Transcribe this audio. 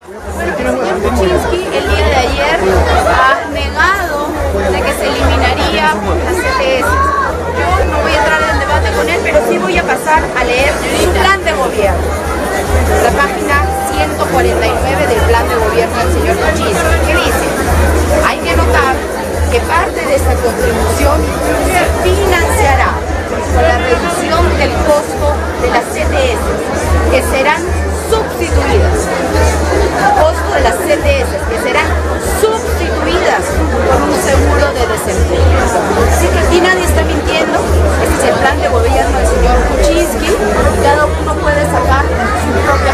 Bueno, el señor Kuczynski el día de ayer ha negado de que se eliminaría las CTS. Yo no voy a entrar en debate con él, pero sí voy a pasar a leer su plan de gobierno. La página 149 del plan de gobierno del señor Kuczynski, que dice: hay que notar que parte de esta contribución se financiará con la reducción del costo de las CTS, que serán sustituidas. Costo de las CTS, que serán sustituidas por un seguro de desempleo. Así que aquí nadie está mintiendo. Este es el plan de gobierno del señor Kuczynski. Cada uno puede sacar su propia